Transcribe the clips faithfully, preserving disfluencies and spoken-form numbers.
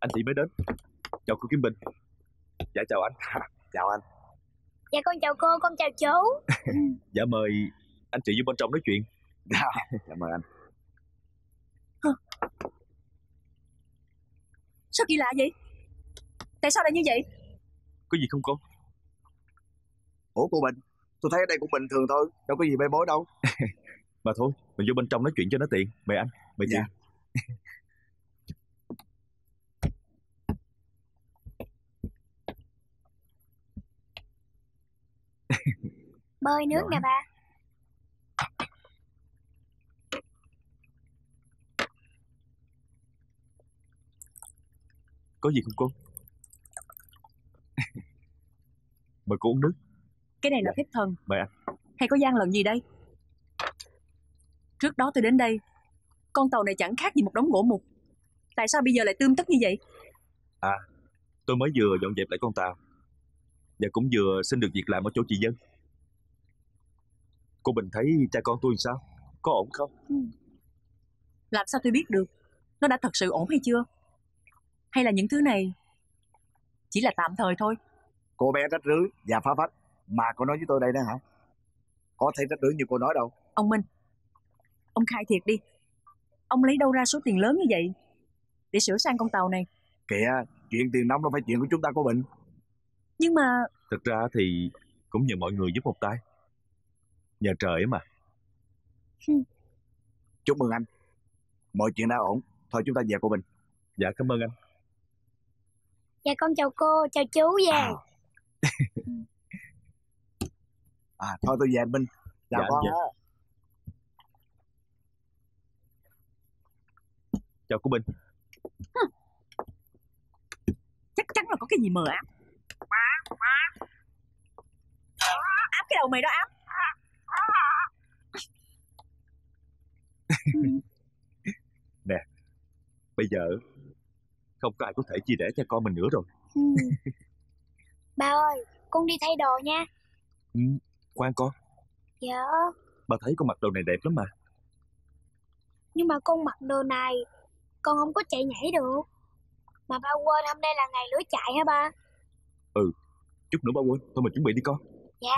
anh chị mới đến. Chào cô Kim Bình. Dạ chào anh. Chào anh. Dạ con chào cô, con chào chú. Dạ mời anh chị vô bên trong nói chuyện. Dạ, dạ mời anh. Hả? Sao kỳ lạ vậy? Tại sao lại như vậy? Có gì không cô? Ủa cô Bình, tôi thấy ở đây cũng bình thường thôi, đâu có gì bê bối đâu. Mà thôi, mình vô bên trong nói chuyện cho nó tiện. Mời anh, mời chị. Dạ. Bơi nước nè ba. Có gì không cô? Mời cô uống nước. Cái này là Dạ. phép thần. Mời anh. Hay có gian lận gì đây? Trước đó tôi đến đây, con tàu này chẳng khác gì một đống gỗ mục. Tại sao bây giờ lại tươm tất như vậy? À, tôi mới vừa dọn dẹp lại con tàu và cũng vừa xin được việc làm ở chỗ chị Dân. Cô Bình thấy cha con tôi sao? Có ổn không? Ừ. Làm sao tôi biết được nó đã thật sự ổn hay chưa? Hay là những thứ này chỉ là tạm thời thôi? Cô bé rách rưới và phá phách mà cô nói với tôi đây đó hả? Có thể rách rưới như cô nói đâu. Ông Minh, ông khai thiệt đi. Ông lấy đâu ra số tiền lớn như vậy để sửa sang con tàu này? Kìa, chuyện tiền nong đâu phải chuyện của chúng ta cô Bình. Nhưng mà... Thực ra thì cũng nhờ mọi người giúp một tay. Nhờ trời ấy mà. Chúc mừng anh. Mọi chuyện đã ổn. Thôi chúng ta về cô Bình. Dạ cảm ơn anh. Dạ con chào cô, chào chú về. À, à thôi tôi về anh Minh. Chào Dạ, con. dạ. Chào cô Bình. Chắc chắn là có cái gì mờ ám. Ám cái đầu mày đó ám. Nè, bây giờ không có ai có thể chia rẽ cha con mình nữa rồi. Ừ. Ba ơi, con đi thay đồ nha. Ừ, khoan con. Dạ. Bà thấy con mặc đồ này đẹp lắm mà. Nhưng mà con mặc đồ này con không có chạy nhảy được. Mà ba quên hôm nay là ngày lưới chạy hả ba? Ừ, chút nữa ba quên. Thôi mình chuẩn bị đi con. Dạ.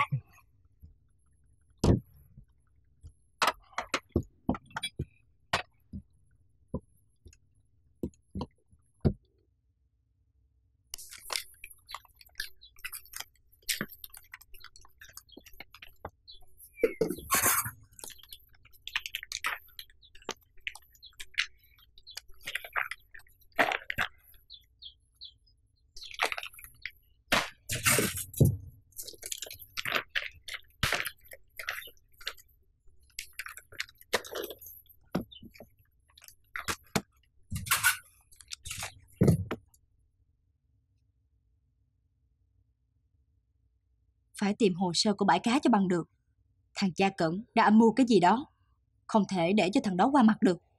Phải tìm hồ sơ của bãi cá cho bằng được. Thằng cha Cẩn đã âm mưu cái gì đó, không thể để cho thằng đó qua mặt được.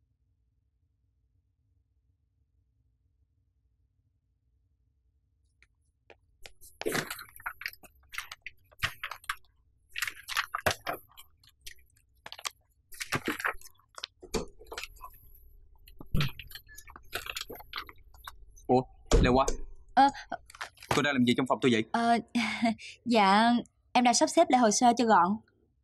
Ủa, Lê Hoa. Ờ, Cô đang làm gì trong phòng tôi vậy? Ờ, dạ, em đang sắp xếp lại hồ sơ cho gọn.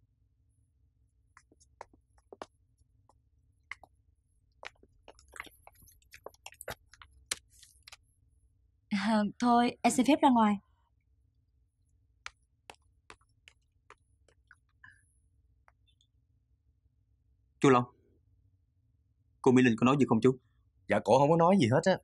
À, thôi, em xin phép ra ngoài. Chú Long, cô Mỹ Linh có nói gì không chú? Dạ cổ không có nói gì hết á.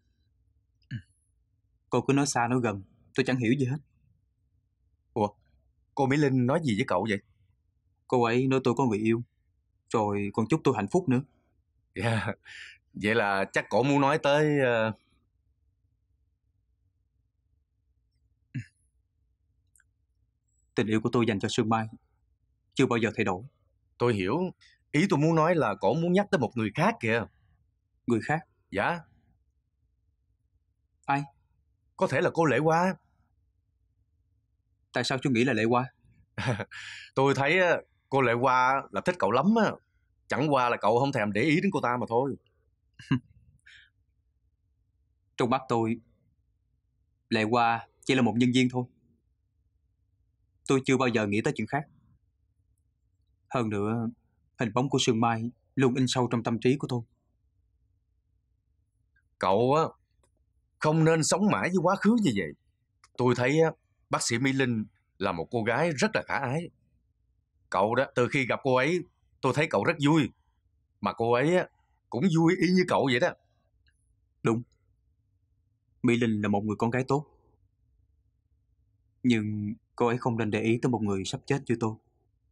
Cô cứ nói xa nói gần, tôi chẳng hiểu gì hết. Ủa, cô Mỹ Linh nói gì với cậu vậy? Cô ấy nói tôi có người yêu, rồi còn chúc tôi hạnh phúc nữa. Dạ, vậy là chắc cổ muốn nói tới... Uh... Tình yêu của tôi dành cho Sương Mai chưa bao giờ thay đổi. Tôi hiểu. Ý tôi muốn nói là cổ muốn nhắc tới một người khác kìa. Người khác? Dạ. Ai? Có thể là cô Lệ Hoa. Tại sao chú nghĩ là Lệ Hoa? Tôi thấy cô Lệ Hoa là thích cậu lắm á. Chẳng qua là cậu không thèm để ý đến cô ta mà thôi. Trong mắt tôi, Lệ Hoa chỉ là một nhân viên thôi. Tôi chưa bao giờ nghĩ tới chuyện khác. Hơn nữa, hình bóng của Sương Mai luôn in sâu trong tâm trí của tôi. Cậu á, không nên sống mãi với quá khứ như vậy. Tôi thấy á, bác sĩ Mỹ Linh là một cô gái rất là khả ái. Cậu đó, từ khi gặp cô ấy, tôi thấy cậu rất vui. Mà cô ấy á, cũng vui y như cậu vậy đó. Đúng. Mỹ Linh là một người con gái tốt. Nhưng cô ấy không nên để ý tới một người sắp chết như tôi.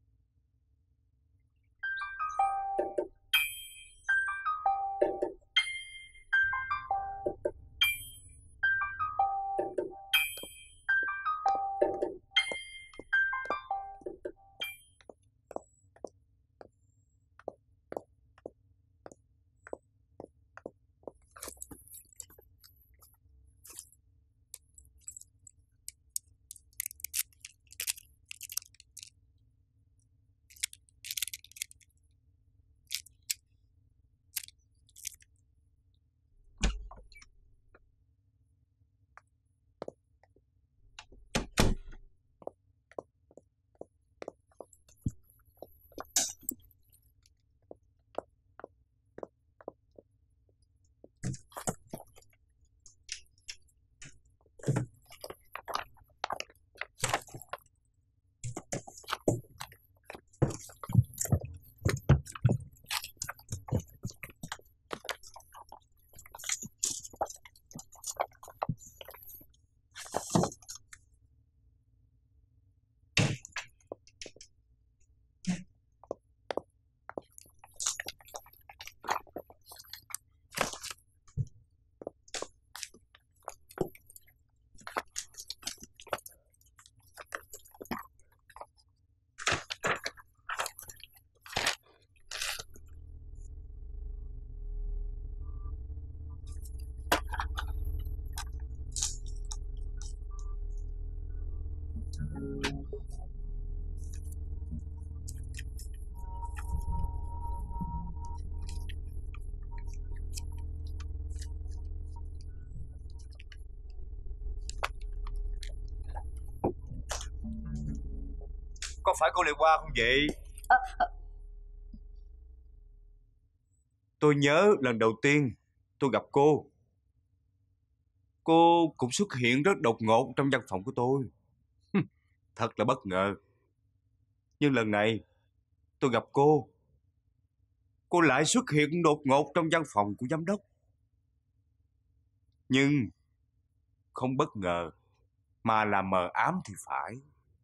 Có phải cô Lệ Hoa không vậy? À, à... Tôi nhớ lần đầu tiên tôi gặp cô, cô cũng xuất hiện rất đột ngột trong văn phòng của tôi. Thật là bất ngờ. Nhưng lần này tôi gặp cô, cô lại xuất hiện đột ngột trong văn phòng của giám đốc. Nhưng không bất ngờ, mà là mờ ám thì phải.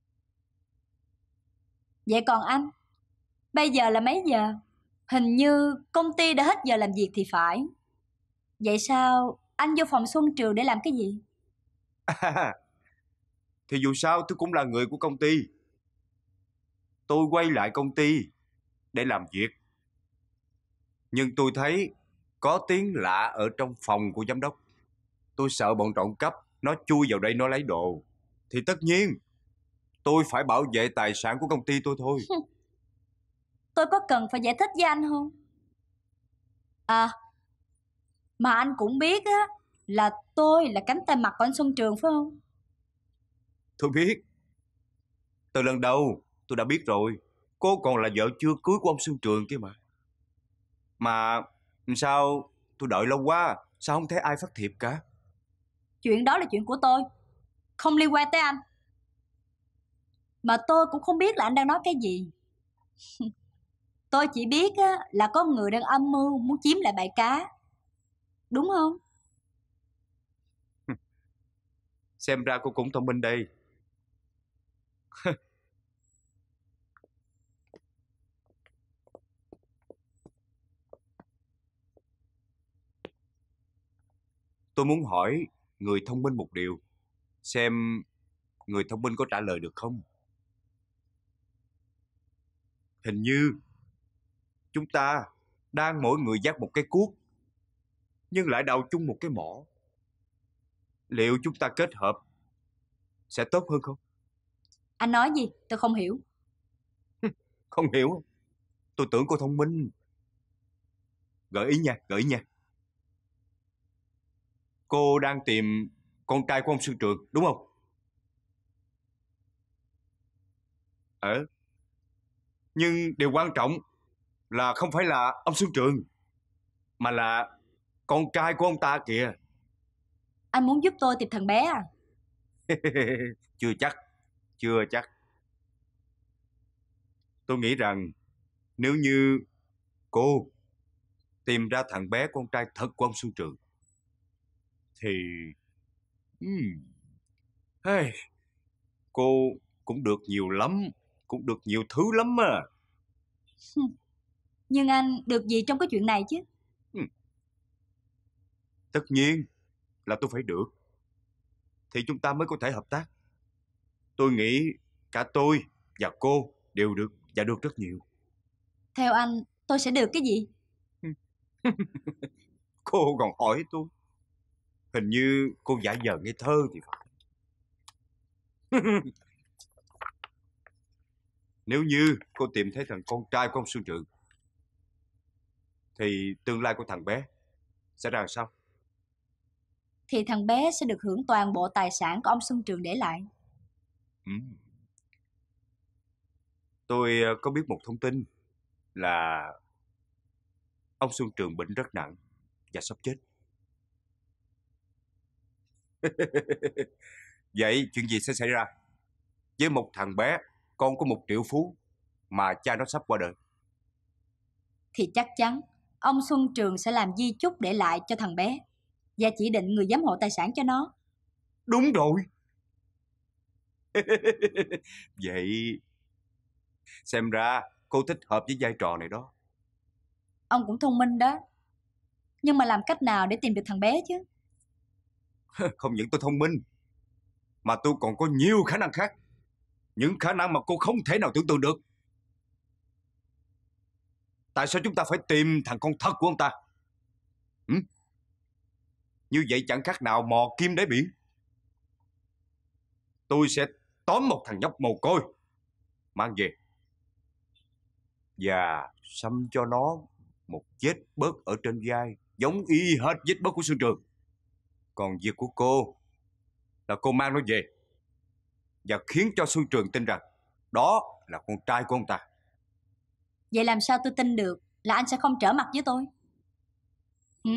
Vậy còn anh? Bây giờ là mấy giờ? Hình như công ty đã hết giờ làm việc thì phải. Vậy sao anh vô phòng Xuân Trường để làm cái gì? À, thì dù sao tôi cũng là người của công ty. Tôi quay lại công ty để làm việc. Nhưng tôi thấy có tiếng lạ ở trong phòng của giám đốc. Tôi sợ bọn trộm cắp nó chui vào đây nó lấy đồ. Thì tất nhiên tôi phải bảo vệ tài sản của công ty tôi thôi. Tôi có cần phải giải thích với anh không? À, mà anh cũng biết á, là tôi là cánh tay mặt của anh Xuân Trường phải không? Tôi biết. Từ lần đầu tôi đã biết rồi. Cô còn là vợ chưa cưới của ông Xuân Trường kia mà. Mà sao tôi đợi lâu quá, sao không thấy ai phát thiệp cả? Chuyện đó là chuyện của tôi, không liên quan tới anh. Mà tôi cũng không biết là anh đang nói cái gì. Tôi chỉ biết á, là có người đang âm mưu muốn chiếm lại bãi cá. Đúng không? Xem ra cô cũng thông minh đây. Tôi muốn hỏi người thông minh một điều. Xem người thông minh có trả lời được không? Hình như chúng ta đang mỗi người dắt một cái cuốc, nhưng lại đào chung một cái mỏ. Liệu chúng ta kết hợp sẽ tốt hơn không? Anh nói gì? Tôi không hiểu. Không hiểu. Tôi tưởng cô thông minh. Gợi ý nha, gợi ý nha. cô đang tìm con trai của ông Xuân Trường, đúng không? Ờ. Nhưng điều quan trọng là không phải là ông Xuân Trường, mà là con trai của ông ta kìa. Anh muốn giúp tôi tìm thằng bé à? Chưa chắc, chưa chắc. Tôi nghĩ rằng nếu như cô tìm ra thằng bé con trai thật của ông Xuân Trường thì hmm, hey, cô cũng được nhiều lắm, cũng được nhiều thứ lắm mà. Nhưng anh được gì trong cái chuyện này chứ? Hmm. Tất nhiên là tôi phải được, thì chúng ta mới có thể hợp tác. Tôi nghĩ cả tôi và cô đều được, và được rất nhiều. Theo anh, tôi sẽ được cái gì? Cô còn hỏi tôi. Hình như cô giả vờ ngây thơ thì phải. Nếu như cô tìm thấy thằng con trai của ông Xuân Trường thì tương lai của thằng bé sẽ ra làm sao? Thì thằng bé sẽ được hưởng toàn bộ tài sản của ông Xuân Trường để lại. Ừ. Tôi có biết một thông tin là ông Xuân Trường bệnh rất nặng và sắp chết. Vậy chuyện gì sẽ xảy ra với một thằng bé con của một triệu phú mà cha nó sắp qua đời? Thì chắc chắn ông Xuân Trường sẽ làm di chúc để lại cho thằng bé và chỉ định người giám hộ tài sản cho nó. Đúng rồi. Vậy xem ra cô thích hợp với vai trò này đó. Ông cũng thông minh đó. Nhưng mà làm cách nào để tìm được thằng bé chứ? Không những tôi thông minh, mà tôi còn có nhiều khả năng khác. Những khả năng mà cô không thể nào tưởng tượng được. Tại sao chúng ta phải tìm thằng con thật của ông ta? Ừ? Như vậy chẳng khác nào mò kim đáy biển. Tôi sẽ tóm một thằng nhóc mồ côi, mang về và xăm cho nó một vết bớt ở trên vai, giống y hệt vết bớt của Xuân Trường. Còn việc của cô là cô mang nó về và khiến cho Xuân Trường tin rằng đó là con trai của ông ta. Vậy làm sao tôi tin được là anh sẽ không trở mặt với tôi? Ừ?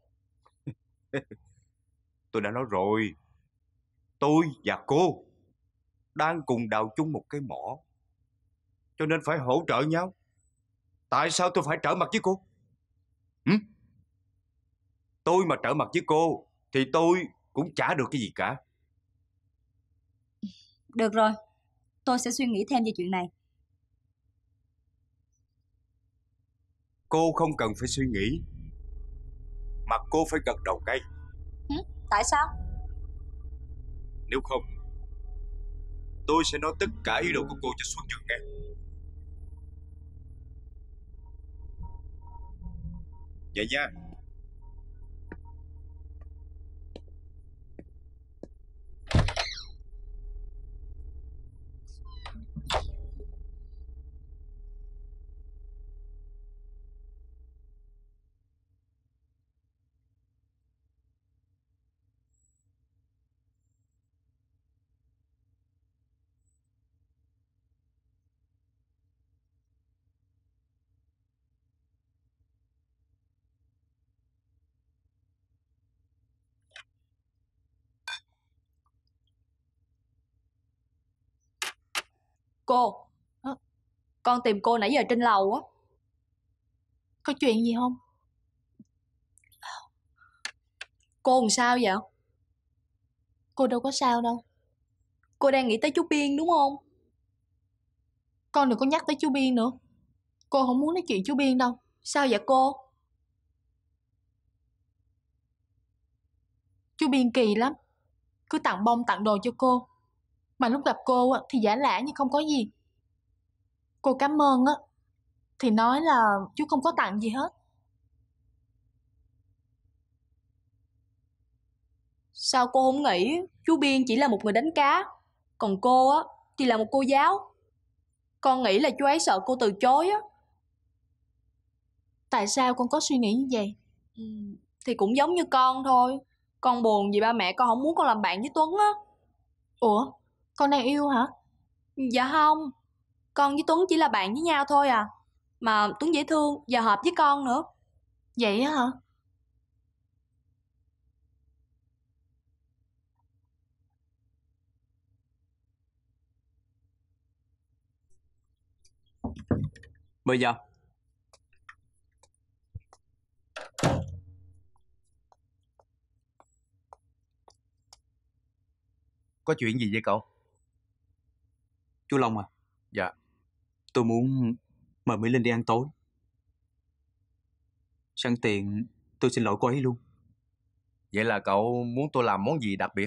Tôi đã nói rồi, tôi và cô đang cùng đào chung một cái mỏ, cho nên phải hỗ trợ nhau. Tại sao tôi phải trở mặt với cô? Ừ? Tôi mà trở mặt với cô thì tôi cũng chả được cái gì cả. Được rồi, tôi sẽ suy nghĩ thêm về chuyện này. Cô không cần phải suy nghĩ, mà cô phải gật đầu ngay. Ừ? Tại sao? Nếu không, tôi sẽ nói tất cả ý đồ của cô cho Xuân Trường nghe. Vậy nha. Cô, à, con tìm cô nãy giờ trên lầu á. Có chuyện gì không? Cô làm sao vậy? Cô đâu có sao đâu. Cô đang nghĩ tới chú Biên đúng không? Con đừng có nhắc tới chú Biên nữa. Cô không muốn nói chuyện chú Biên đâu. Sao vậy cô? Chú Biên kỳ lắm. Cứ tặng bông tặng đồ cho cô, mà lúc gặp cô thì giả lả như không có gì. Cô cảm ơn á thì nói là chú không có tặng gì hết. Sao cô không nghĩ chú Biên chỉ là một người đánh cá, còn cô á thì là một cô giáo? Con nghĩ là chú ấy sợ cô từ chối á. Tại sao con có suy nghĩ như vậy? Ừ, thì cũng giống như con thôi. Con buồn vì ba mẹ con không muốn con làm bạn với Tuấn á. Ủa, con đang yêu hả? Dạ không, con với Tuấn chỉ là bạn với nhau thôi à. Mà Tuấn dễ thương và hợp với con nữa. Vậy á hả? Mời vào. Có chuyện gì vậy cậu? Chú Long à? Dạ. Tôi muốn mời Mỹ Linh đi ăn tối. Sẵn tiện tôi xin lỗi cô ấy luôn. Vậy là cậu muốn tôi làm món gì đặc biệt?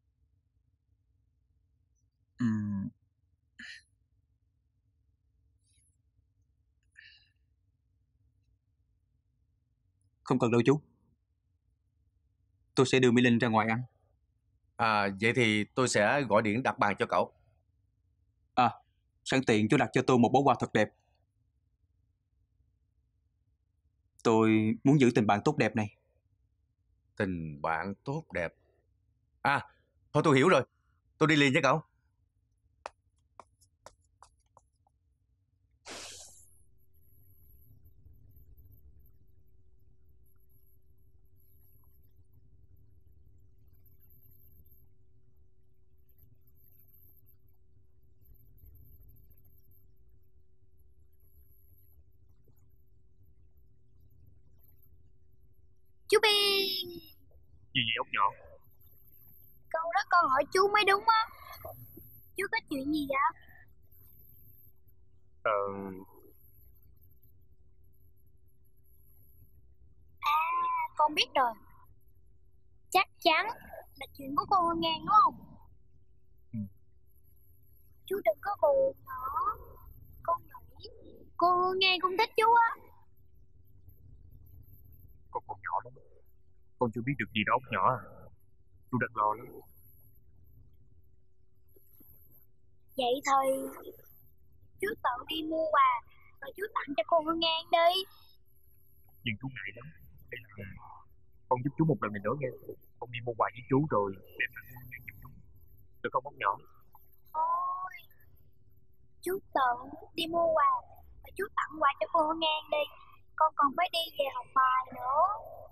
Uhm. Không cần đâu chú. Tôi sẽ đưa Mỹ Linh ra ngoài ăn. À, vậy thì tôi sẽ gọi điện đặt bàn cho cậu. À, sẵn tiện chú đặt cho tôi một bó hoa thật đẹp. Tôi muốn giữ tình bạn tốt đẹp này. Tình bạn tốt đẹp. À, thôi tôi hiểu rồi. Tôi đi liền với cậu. Chú Biên. Gì vậy ốc nhỏ? Câu đó con hỏi chú mới đúng á. Chú có chuyện gì vậy? Ờ... À, con biết rồi. Chắc chắn là chuyện của cô Hương Ngang đúng không? Ừ. Chú đừng có buồn nữa. Con nghĩ cô Hương Ngang cũng thích chú á. Con còn nhỏ lắm, con chưa biết được gì đó ốc nhỏ à. Chú đừng lo lắm. Vậy thì chú tự đi mua quà rồi chú tặng cho cô Hương Ngang đi. Nhưng chú ngại lắm. Hay là con giúp chú một lần này nữa nghe. Con đi mua quà với chú rồi đem tặng Hương Ngang giúp chú. Được không ốc nhỏ? Thôi, chú tự đi mua quà và chú tặng quà cho cô Hương Ngang đi. Con còn phải đi về học bài nữa.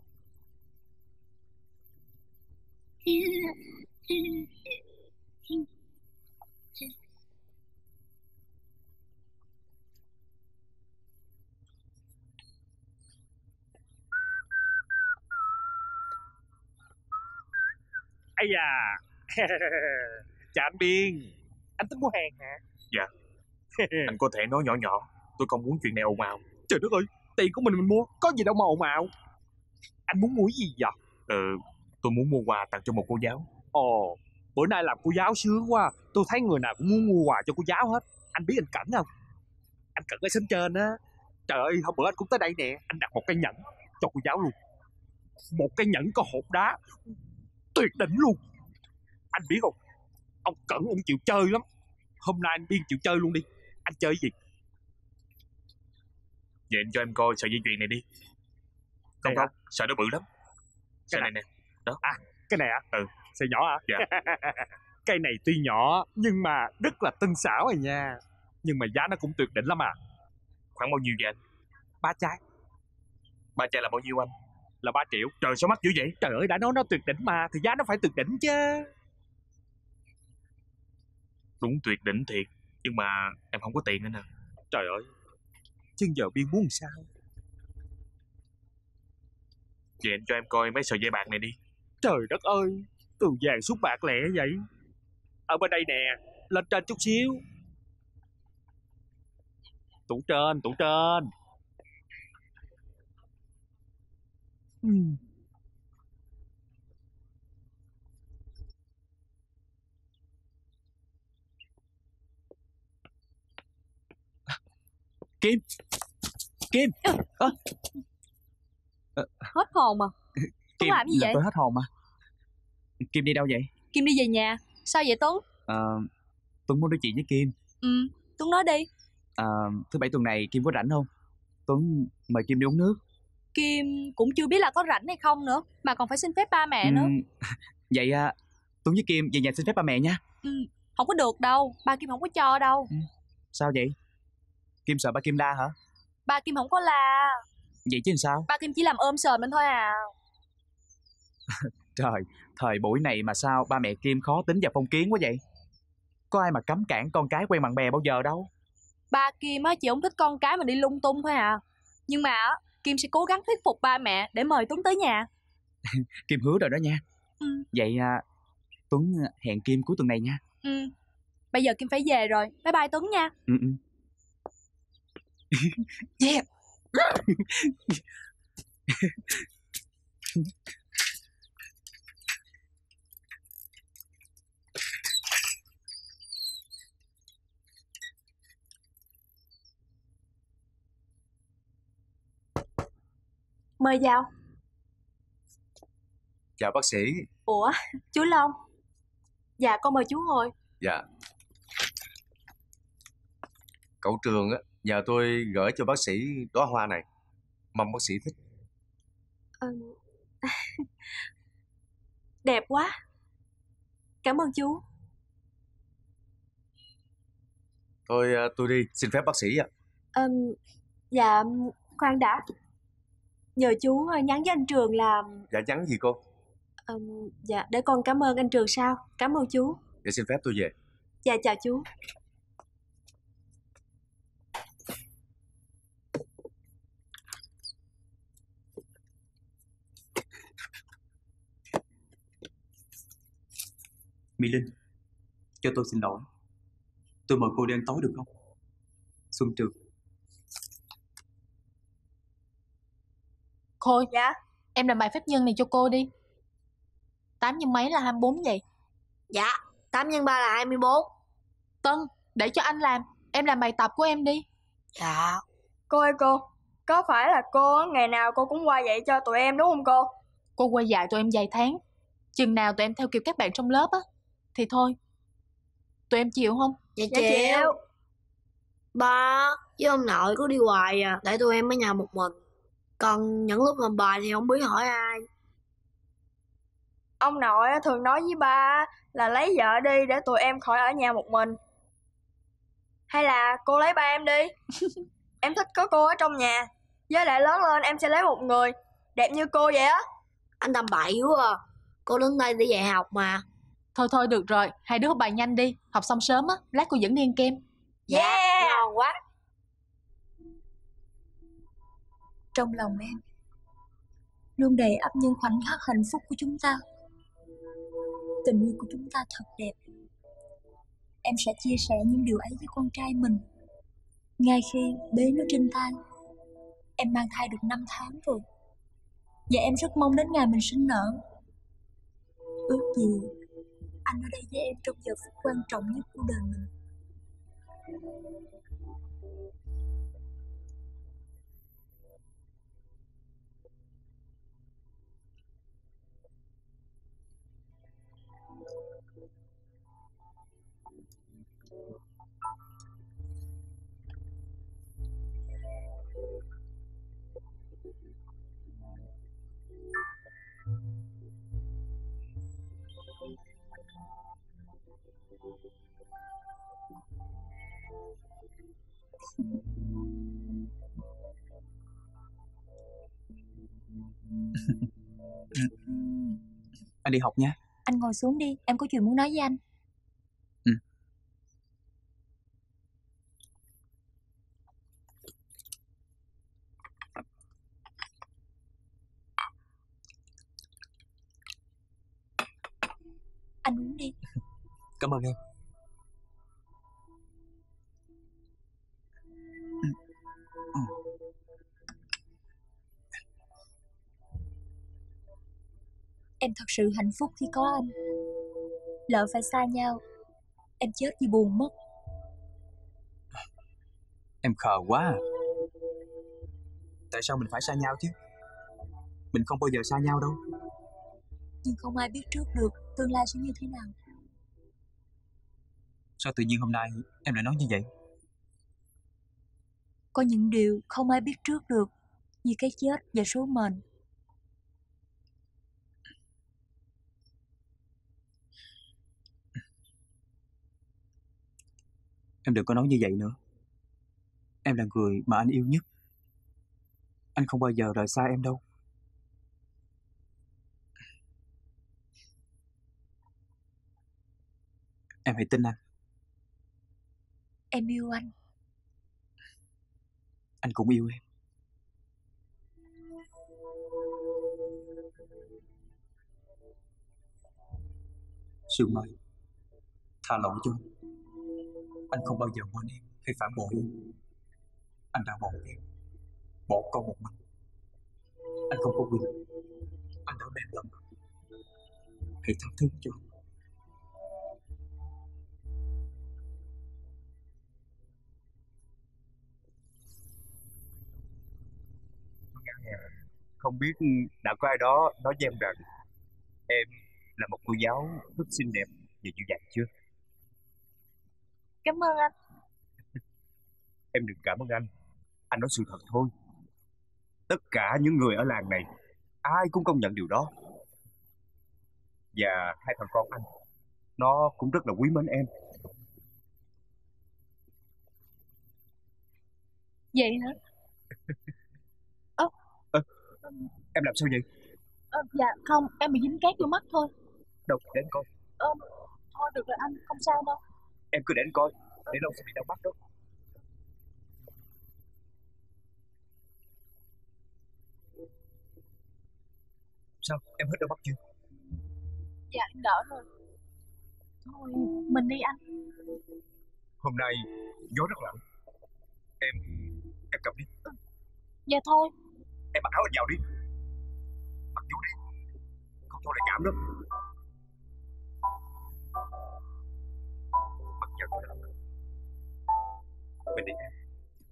Ây da. Chào anh Biên. Anh tính mua hàng hả? Dạ. Anh có thể nói nhỏ nhỏ. Tôi không muốn chuyện này ồn ào. Trời đất ơi, tiền của mình mình mua, có gì đâu mà ồn ào. Anh muốn mua gì vậy? Ờ, tôi muốn mua quà tặng cho một cô giáo. Ồ, bữa nay làm cô giáo sướng quá. Tôi thấy người nào cũng muốn mua quà cho cô giáo hết. Anh biết anh Cảnh không? Anh Cảnh ở sân trên á. Trời ơi, hôm bữa anh cũng tới đây nè. Anh đặt một cái nhẫn cho cô giáo luôn. Một cái nhẫn có hộp đá tuyệt đỉnh luôn. Anh biết không, ông Cẩn ông chịu chơi lắm. Hôm nay anh Biên chịu chơi luôn đi. Anh chơi gì? Vậy anh cho em coi sợi dây chuyền này đi. Không không, sợi nó bự lắm. Sợi này nè. Đó. À, cái này à? Ừ. Sợi nhỏ à? Dạ. Cây này tuy nhỏ nhưng mà rất là tinh xảo rồi nha. Nhưng mà giá nó cũng tuyệt đỉnh lắm à. Khoảng bao nhiêu vậy anh? Ba chai. Ba chai là bao nhiêu anh? Là ba triệu. Trời sao mắc dữ vậy? Trời ơi, đã nói nó tuyệt đỉnh mà thì giá nó phải tuyệt đỉnh chứ. Đúng tuyệt đỉnh thiệt. Nhưng mà em không có tiền nữa nè. Trời ơi, chứ giờ Biên muốn làm sao? Vậy anh cho em coi mấy sợi dây bạc này đi. Trời đất ơi, tường vàng suốt bạc lẹ vậy. Ở bên đây nè, lên trên chút xíu. Tủ trên, tủ trên. uhm. Kim Kim à. Hết hồn mà. Tuấn Kim, làm gì là vậy? tôi hết hồn mà. Kim đi đâu vậy? Kim đi về nhà. Sao vậy Tuấn? À, Tuấn muốn nói chuyện với Kim. Ừ, Tuấn nói đi. À, thứ bảy tuần này Kim có rảnh không? Tuấn mời Kim đi uống nước. Kim cũng chưa biết là có rảnh hay không nữa, mà còn phải xin phép ba mẹ Ừ, nữa. vậy à, Tuấn với Kim về nhà xin phép ba mẹ nha. Ừ, không có được đâu, ba Kim không có cho đâu. Ừ. Sao vậy? Kim sợ ba Kim la hả? Ba Kim không có la. Vậy chứ sao? Ba Kim chỉ làm ôm sờm mình thôi à. Trời, thời buổi này mà sao ba mẹ Kim khó tính và phong kiến quá vậy? Có ai mà cấm cản con cái quen bạn bè bao giờ đâu. Ba Kim á chỉ không thích con cái mà đi lung tung thôi à. Nhưng mà á, Kim sẽ cố gắng thuyết phục ba mẹ để mời Tuấn tới nhà. Kim hứa rồi đó nha. Ừ. Vậy à, Tuấn hẹn Kim cuối tuần này nha. Ừ. Bây giờ Kim phải về rồi. Bye bye Tuấn nha. Ừ, ừ. Yeah. Mời vào. Chào bác sĩ. Ủa, chú Long. Dạ, con mời chú ngồi. Dạ. Cậu Trường á, nhờ tôi gửi cho bác sĩ đóa hoa này. Mong bác sĩ thích. Ừ. Đẹp quá. Cảm ơn chú. Thôi tôi đi, xin phép bác sĩ ạ. À. Um, dạ, khoan đã. Nhờ chú nhắn với anh Trường là... Dạ nhắn gì cô? Um, dạ, để con cảm ơn anh Trường sao? Cảm ơn chú. Dạ xin phép tôi về. Dạ chào chú. Mỹ Linh, cho tôi xin lỗi. Tôi mời cô đi ăn tối được không? Xuân Trường. Khôi. Dạ. Em làm bài phép nhân này cho cô đi. Tám nhân mấy là hai mươi bốn vậy? Dạ, tám nhân ba là hai mươi bốn. Tân, để cho anh làm. Em làm bài tập của em đi. Dạ. Cô ơi cô, có phải là cô ngày nào cô cũng qua dạy cho tụi em đúng không cô? Cô qua dạy tụi em vài tháng. Chừng nào tụi em theo kịp các bạn trong lớp á thì thôi. Tụi em chịu không? Dạ, dạ chịu. Ba với ông nội cứ đi hoài à, để tụi em ở nhà một mình. Còn những lúc làm bài thì không biết hỏi ai. Ông nội thường nói với ba là lấy vợ đi để tụi em khỏi ở nhà một mình. Hay là cô lấy ba em đi. Em thích có cô ở trong nhà. Với lại lớn lên em sẽ lấy một người đẹp như cô vậy á. Anh tầm bậy quá à. Cô đến đây để dạy học mà. Thôi thôi được rồi, hai đứa học bài nhanh đi. Học xong sớm á, lát cô dẫn đi ăn kem. Yeah, yeah. Ngon quá. Trong lòng em luôn đầy ắp những khoảnh khắc hạnh phúc của chúng ta. Tình yêu của chúng ta thật đẹp. Em sẽ chia sẻ những điều ấy với con trai mình. Ngay khi bế nó trên tay. Em mang thai được năm tháng rồi. Và em rất mong đến ngày mình sinh nở. Ước gì anh ở đây với em trong giờ phút quan trọng nhất của đời mình. Anh đi học nha. Anh ngồi xuống đi, em có chuyện muốn nói với anh. Ừ. Anh uống đi. Cảm ơn em. Ừ. Em thật sự hạnh phúc khi có anh. Lỡ phải xa nhau, em chết vì buồn mất. Em khờ quá à. Tại sao mình phải xa nhau chứ? Mình không bao giờ xa nhau đâu. Nhưng không ai biết trước được tương lai sẽ như thế nào. Sao tự nhiên hôm nay em lại nói như vậy? Có những điều không ai biết trước được, như cái chết và số mệnh. Em đừng có nói như vậy nữa. Em là người mà anh yêu nhất. Anh không bao giờ rời xa em đâu. Em hãy tin anh. Em yêu anh. Anh cũng yêu em. Sương Mai, tha lỗi cho anh. Anh không bao giờ quên em hay phản bội em. Anh đã bỏ em, bỏ con một mình. Anh không có quyền. Anh đã mềm lòng. Hãy tha thứ cho anh. Không biết đã có ai đó nói với em rằng em là một cô giáo rất xinh đẹp và dịu dàng chưa? Cảm ơn anh. Em đừng cảm ơn anh. Anh nói sự thật thôi. Tất cả những người ở làng này ai cũng công nhận điều đó. Và hai thằng con anh, nó cũng rất là quý mến em. Vậy hả? Ơ à, em làm sao vậy? À, dạ không, em bị dính cát vô mắt thôi. Đâu, để anh coi. Ờ, thôi được rồi anh, không sao đâu. Em cứ để anh coi, để lâu sẽ bị đau mắt đó. Sao, em hết đau mắt chưa? Dạ em đỡ rồi. Thôi, mình đi anh. Hôm nay gió rất lạnh. Em, em cầm đi. Ừ. Dạ thôi. Em mặc áo anh vào đi. Mặc vô đi. Không thôi lại cảm đó. Mặc vào cho lạnh. Mình đi em.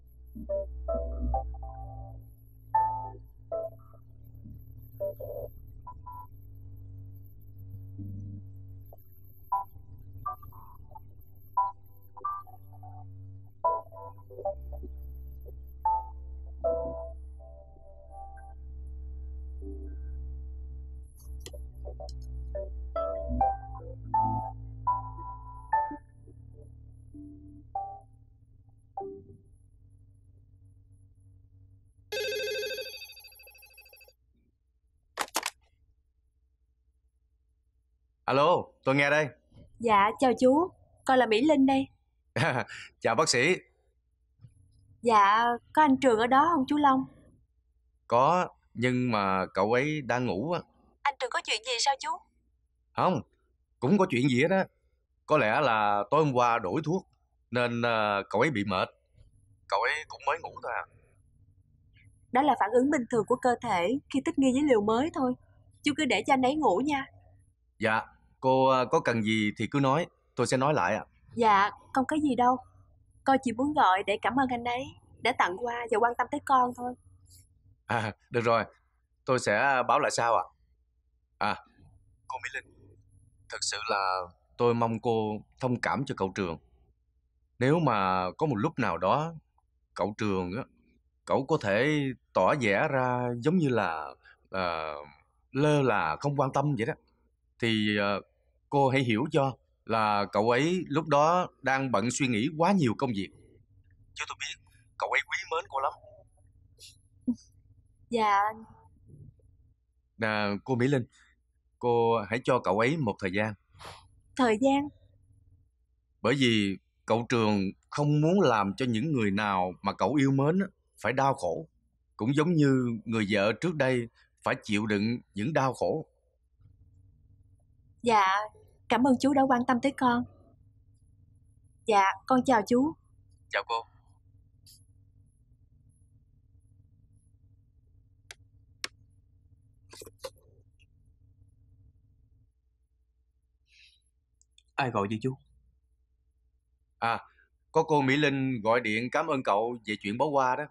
Alo, tôi nghe đây. Dạ, chào chú. Con là Mỹ Linh đây. Chào bác sĩ. Dạ, có anh Trường ở đó không chú Long? Có, nhưng mà cậu ấy đang ngủ á. Anh Trường có chuyện gì sao chú? Không, cũng có chuyện gì hết á. Có lẽ là tối hôm qua đổi thuốc nên uh, cậu ấy bị mệt. Cậu ấy cũng mới ngủ thôi à. Đó là phản ứng bình thường của cơ thể khi thích nghi với liều mới thôi. Chú cứ để cho anh ấy ngủ nha. Dạ, cô uh, có cần gì thì cứ nói, tôi sẽ nói lại ạ. À. Dạ, không có gì đâu. Con chỉ muốn gọi để cảm ơn anh ấy, để tặng quà và quan tâm tới con thôi. À, được rồi, tôi sẽ báo lại sau ạ. À. à, cô Mỹ Linh, thật sự là tôi mong cô thông cảm cho cậu Trường. Nếu mà có một lúc nào đó cậu Trường á, cậu có thể tỏ vẻ ra giống như là uh, lơ là không quan tâm vậy đó, thì uh, cô hãy hiểu cho là cậu ấy lúc đó đang bận suy nghĩ quá nhiều công việc. Chứ tôi biết cậu ấy quý mến cô lắm. Dạ. À, cô Mỹ Linh, cô hãy cho cậu ấy một thời gian. Thời gian? Bởi vì cậu Trường không muốn làm cho những người nào mà cậu yêu mến phải đau khổ. Cũng giống như người vợ trước đây phải chịu đựng những đau khổ. Dạ, cảm ơn chú đã quan tâm tới con. Dạ, con chào chú. Chào cô. Ai gọi vậy chú? À, có cô Mỹ Linh gọi điện cảm ơn cậu về chuyện bó hoa đó.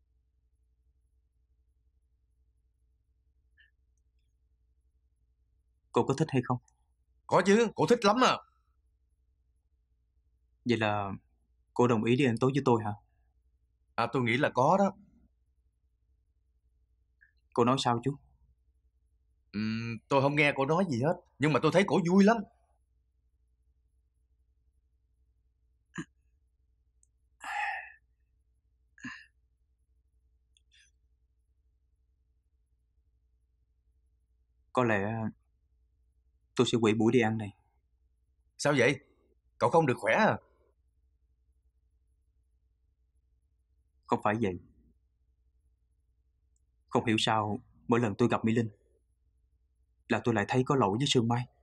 Cô có thích hay không? Có chứ, cô thích lắm à. Vậy là cô đồng ý đi ăn tối với tôi hả? À, tôi nghĩ là có đó. Cô nói sao chú? Ừm, tôi không nghe cổ nói gì hết, nhưng mà tôi thấy cổ vui lắm. Có lẽ tôi sẽ hủy buổi đi ăn này. Sao vậy? Cậu không được khỏe à? Không phải vậy. Không hiểu sao mỗi lần tôi gặp Mỹ Linh là tôi lại thấy có lỗi với Sương Mai.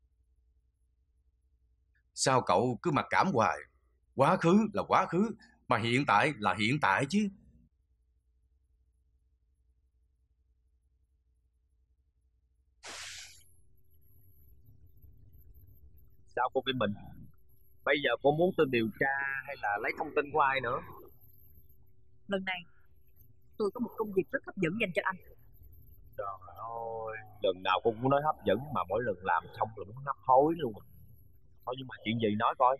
Sao cậu cứ mặc cảm hoài? Quá khứ là quá khứ, mà hiện tại là hiện tại chứ. Sao cô Kim Bình? Bây giờ cô muốn tôi điều tra hay là lấy thông tin của ai nữa? Lần này tôi có một công việc rất hấp dẫn dành cho anh. Trời ơi, lần nào cô cũng nói hấp dẫn mà mỗi lần làm xong rồi muốn hấp hối luôn. Thôi nhưng mà chuyện gì nói coi.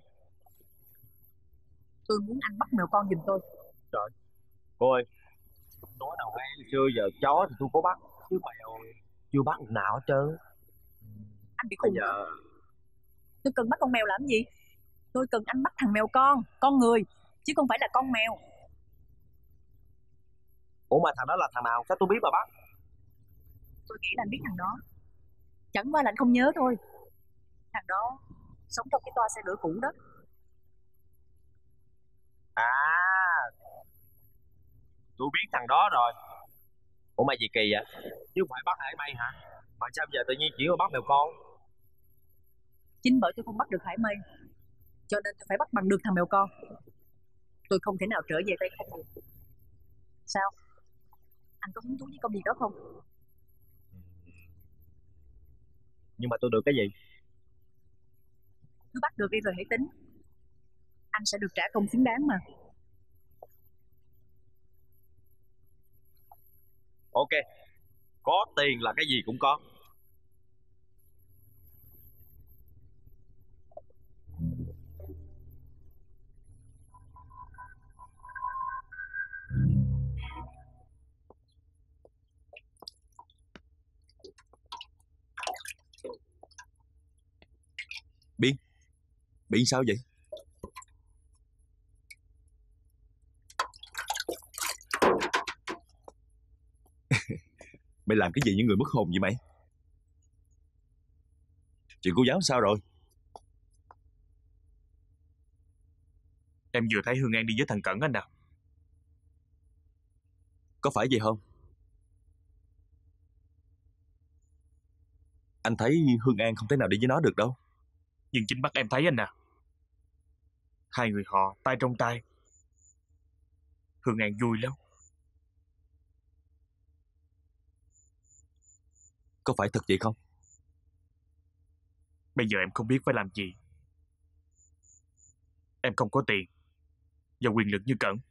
Tôi muốn anh bắt mèo con giùm tôi. Trời, cô ơi, nói đâu hay, xưa giờ chó thì tôi có bắt, chứ mèo chưa bắt được nào hết trơn. Anh bị khùng giờ... Tôi cần bắt con mèo làm gì? Tôi cần anh bắt thằng mèo con, con người, chứ không phải là con mèo. Ủa mà thằng đó là thằng nào? Sao tôi biết mà bắt? Tôi nghĩ là anh biết thằng đó. Chẳng qua là anh không nhớ thôi. Thằng đó sống trong cái toa xe lửa cũ đó. À, tôi biết thằng đó rồi. Ủa mà gì kỳ vậy? Chứ không phải bắt Hải Mây hả? Mà sao giờ tự nhiên chỉ có bắt mèo con? Chính bởi tôi không bắt được Hải Mây, cho nên tôi phải bắt bằng được thằng mèo con. Tôi không thể nào trở về tay không được. Sao? Anh có hứng thú với công việc đó không? Nhưng mà tôi được cái gì? Cứ bắt được đi rồi hãy tính. Anh sẽ được trả công xứng đáng mà. Ok, có tiền là cái gì cũng có. Biên, Biên sao vậy? Mày làm cái gì như người mất hồn vậy mày? Chuyện cô giáo sao rồi? Em vừa thấy Hương An đi với thằng Cẩn anh nào. Có phải vậy không? Anh thấy Hương An không thể nào đi với nó được đâu. Nhưng chính mắt em thấy anh nào. Hai người họ tay trong tay. Hương An vui lắm. Có phải thật vậy không? Bây giờ em không biết phải làm gì. Em không có tiền và quyền lực như Cẩn.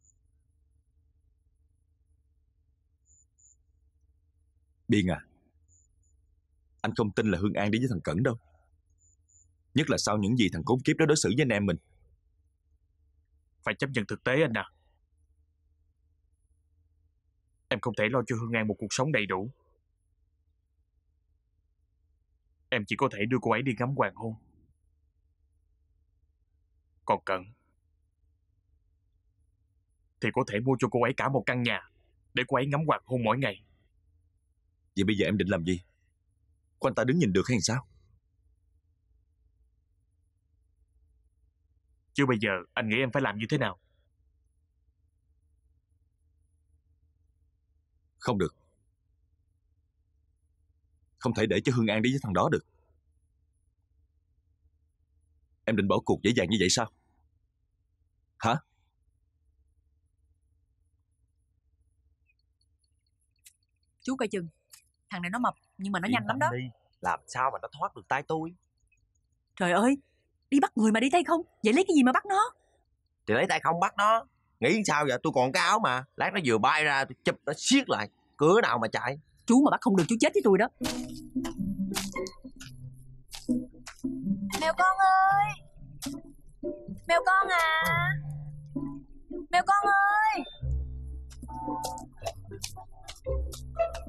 Biên à, anh không tin là Hương An đi với thằng Cẩn đâu. Nhất là sau những gì thằng khốn kiếp đó đối xử với anh em mình. Phải chấp nhận thực tế anh à. Em không thể lo cho Hương An một cuộc sống đầy đủ. Em chỉ có thể đưa cô ấy đi ngắm hoàng hôn. Còn Cẩn thì có thể mua cho cô ấy cả một căn nhà để cô ấy ngắm hoàng hôn mỗi ngày. Vậy bây giờ em định làm gì? Cô anh ta đứng nhìn được hay sao? Chứ bây giờ anh nghĩ em phải làm như thế nào? Không được. Không thể để cho Hương An đi với thằng đó được. Em định bỏ cuộc dễ dàng như vậy sao? Hả? Chú coi chừng. Thằng này nó mập nhưng mà nó nhanh lắm đó. Đi. Làm sao mà nó thoát được tay tôi? Trời ơi, đi bắt người mà đi tay không. Vậy lấy cái gì mà bắt nó? Thì lấy tay không bắt nó. Nghĩ sao vậy? Tôi còn cái áo mà. Lát nó vừa bay ra tôi chụp nó siết lại. Cửa nào mà chạy. Chú mà bắt không được chú chết với tôi đó. Mèo con ơi, mèo con à, mèo con ơi.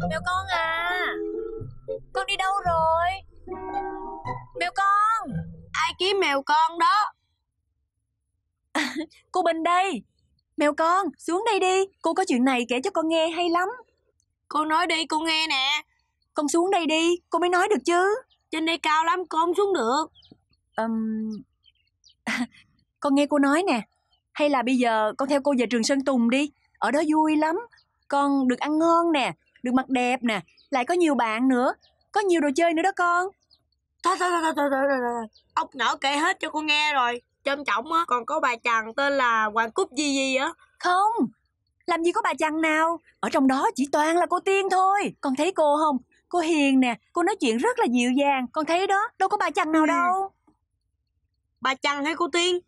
Mèo con à, con đi đâu rồi? Mèo con. Ai kiếm mèo con đó? Cô Bình đây. Mèo con, xuống đây đi. Cô có chuyện này kể cho con nghe hay lắm. Cô nói đi, cô nghe nè. Con xuống đây đi, cô mới nói được chứ. Trên đây cao lắm, cô không xuống được. um... Con nghe cô nói nè. Hay là bây giờ con theo cô về trường Sơn Tùng đi. Ở đó vui lắm. Con được ăn ngon nè, được mặc đẹp nè, lại có nhiều bạn nữa, có nhiều đồ chơi nữa đó con. Thôi thôi thôi thôi thôi thôi. Ông nhỏ kể hết cho cô nghe rồi. Trân trọng á, còn có bà chàng tên là Hoàng Cúc gì gì á. Không, làm gì có bà chàng nào. Ở trong đó chỉ toàn là cô Tiên thôi. Con thấy cô không? Cô hiền nè, cô nói chuyện rất là dịu dàng. Con thấy đó, đâu có bà chàng nào đâu. Bà chàng hay cô Tiên?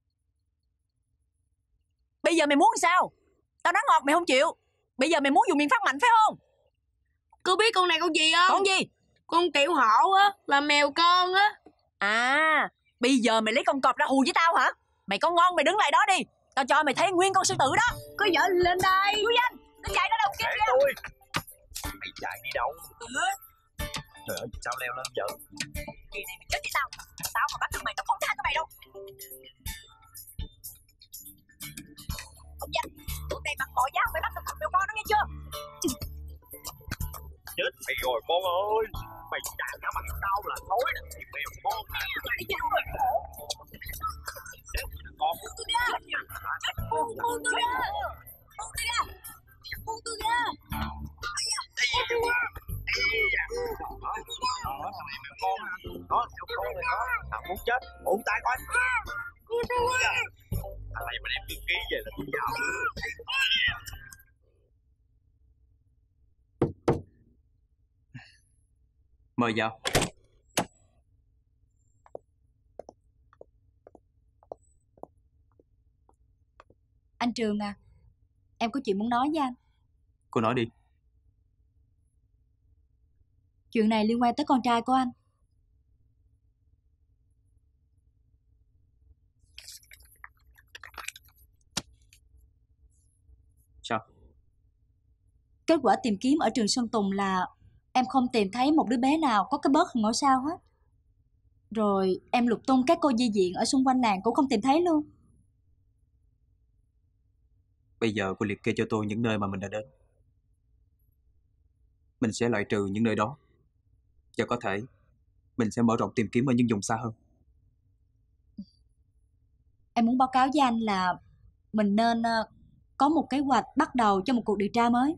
Bây giờ mày muốn sao? Tao nói ngọt mày không chịu. Bây giờ mày muốn dùng miệng phát mạnh phải không? Cô biết con này con gì không? Con gì? Con tiểu hổ á, là mèo con á. À, bây giờ mày lấy con cọp ra hù với tao hả? Mày có ngon mày đứng lại đó đi. Tao cho mày thấy nguyên con sư tử đó. Có vợ lên đây. Chú Danh, nó chạy ra đâu kia kìa. Tôi. Mày chạy đi đâu? Trời ơi, sao leo lên vợ? Kỳ này mày chết đi tao. Tao mà bắt được mày tao không tha cho mày đâu. Ông Danh, tụi này mặc bộ dao mày bắt được con mèo con nó nghe chưa? Chết mày rồi con ơi. Mày chả cả mặt tao là thối nè. Mèo con nè. Mày chết rồi. Con buông tôi ra. Buông tôi ra. Buông tôi ra. Buông tôi ra. Đó, thằng này mèo con. Đó, mèo con này đó. Thằng muốn chết. Ổn tay coi. Thằng này mà đem tư ký về là tôi dạo. Mời vào. Anh Trường à, em có chuyện muốn nói với anh. Cô nói đi. Chuyện này liên quan tới con trai của anh. Sao? Kết quả tìm kiếm ở trường Sơn Tùng là em không tìm thấy một đứa bé nào có cái bớt hình ngôi sao hết. Rồi em lục tung các cô di diện ở xung quanh làng cũng không tìm thấy luôn. Bây giờ cô liệt kê cho tôi những nơi mà mình đã đến. Mình sẽ loại trừ những nơi đó. Và có thể mình sẽ mở rộng tìm kiếm ở những vùng xa hơn. Em muốn báo cáo với anh là mình nên uh, có một kế hoạch bắt đầu cho một cuộc điều tra mới.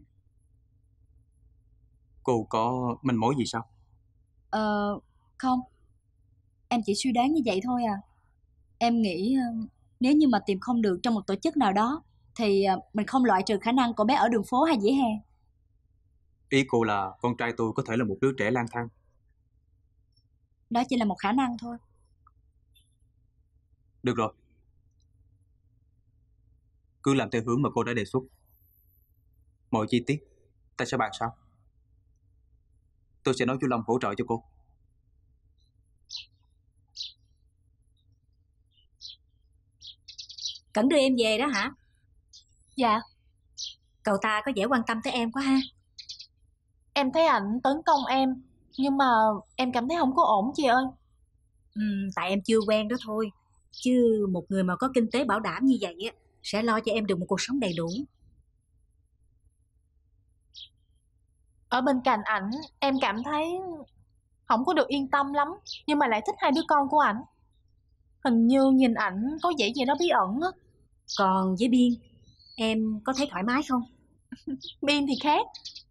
Cô có manh mối gì sao? Ờ, không. Em chỉ suy đoán như vậy thôi à. Em nghĩ uh, nếu như mà tìm không được trong một tổ chức nào đó thì uh, mình không loại trừ khả năng của bé ở đường phố hay vỉa hè. Ý cô là con trai tôi có thể là một đứa trẻ lang thang. Đó chỉ là một khả năng thôi. Được rồi. Cứ làm theo hướng mà cô đã đề xuất. Mọi chi tiết ta sẽ bàn sau. Tôi sẽ nói chú Lâm hỗ trợ cho cô. Cẩn đưa em về đó hả? Dạ. Cậu ta có vẻ quan tâm tới em quá ha. Em thấy ảnh tấn công em, nhưng mà em cảm thấy không có ổn chị ơi. Ừ, tại em chưa quen đó thôi. Chứ một người mà có kinh tế bảo đảm như vậy á sẽ lo cho em được một cuộc sống đầy đủ. Ở bên cạnh ảnh, em cảm thấy không có được yên tâm lắm, nhưng mà lại thích hai đứa con của ảnh. Hình như nhìn ảnh có vẻ gì đó bí ẩn á. Còn với Biên, em có thấy thoải mái không? Biên thì khác.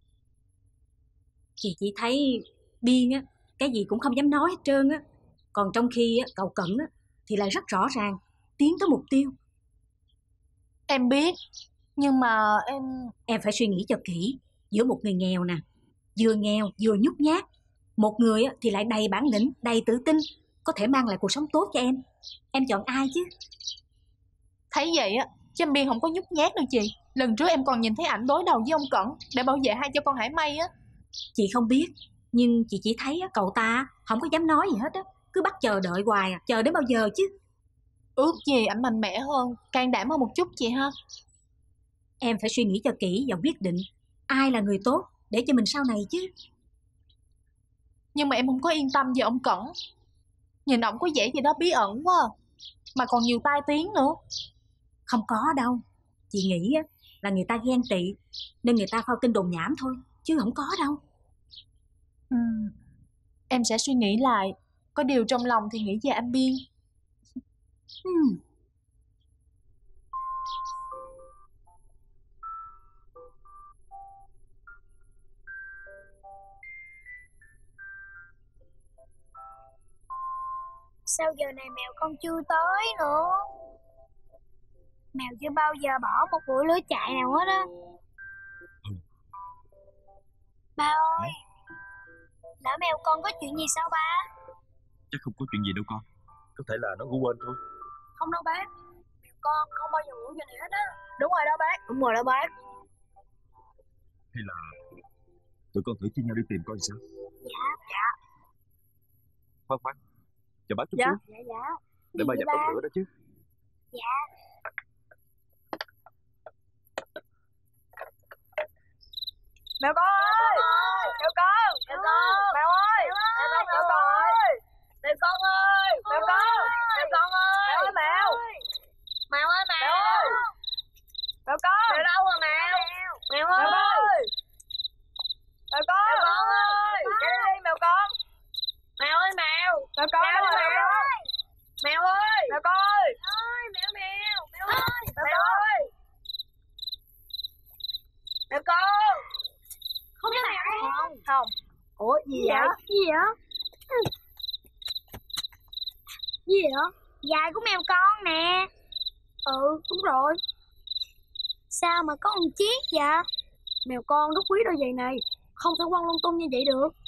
Chị chỉ thấy Biên á, cái gì cũng không dám nói hết trơn á. Còn trong khi á, cậu Cẩn á, thì lại rất rõ ràng, tiến tới mục tiêu. Em biết, nhưng mà em... Em phải suy nghĩ cho kỹ. Giữa một người nghèo nè, vừa nghèo vừa nhút nhát, một người á, thì lại đầy bản lĩnh, đầy tự tin, có thể mang lại cuộc sống tốt cho em. Em chọn ai chứ? Thấy vậy á, chứ em Biên không có nhút nhát đâu chị. Lần trước em còn nhìn thấy ảnh đối đầu với ông Cẩn để bảo vệ hai cho con Hải Mây á. Chị không biết, nhưng chị chỉ thấy á, cậu ta không có dám nói gì hết á. Cứ bắt chờ đợi hoài à, chờ đến bao giờ chứ? Ước gì ảnh mạnh mẽ hơn, can đảm hơn một chút chị ha. Em phải suy nghĩ cho kỹ và quyết định ai là người tốt, để cho mình sau này chứ. Nhưng mà em không có yên tâm về ông Cẩn. Nhìn ổng có vẻ gì đó bí ẩn quá à. Mà còn nhiều tai tiếng nữa. Không có đâu. Chị nghĩ là người ta ghen tị nên người ta phao tin đồn nhảm thôi, chứ không có đâu. Ừ. Em sẽ suy nghĩ lại. Có điều trong lòng thì nghĩ về anh Biên. Ừ. Sao giờ này mèo con chưa tới nữa? Mèo chưa bao giờ bỏ một buổi lưới chạy nào hết á. Ba ơi, lỡ mèo con có chuyện gì sao ba? Chắc không có chuyện gì đâu con. Có thể là nó ngủ quên thôi. Không đâu bác. Mèo con không bao giờ ngủ giờ này hết á. Đúng rồi đó bác. Đúng rồi đó bác. Hay là tụi con thử chia nhau đi tìm coi sao? Dạ, dạ. Khoan khoan, chờ bác chút Dạ. xíu. Dạ, dạ. Để ba dập đống lửa đó chứ. Dạ. Mèo con ơi! Mèo con! Mèo con! Mèo ơi! Mèo con ơi! Mèo con ơi! Mèo con! Mèo con ơi! Mèo ơi mèo! Mèo ơi mèo! Mèo con! Mèo đâu rồi mèo? Mèo ơi! Mèo con! Mèo con ơi! Chạy đi mèo con! Mèo ơi mèo! Mèo con đâu rồi mèo? Mèo ơi! Mèo con ơi! Mèo mèo! Mèo ơi! Mèo ơi! Mèo con! Không có mèo đây. Không, không. Ủa gì vậy? Gì vậy? Gì vậy? Dài của mèo con nè. Ừ, đúng rồi. Sao mà có một chiếc vậy? Mèo con rất quý đôi giày này, không thể quăng lung tung như vậy được.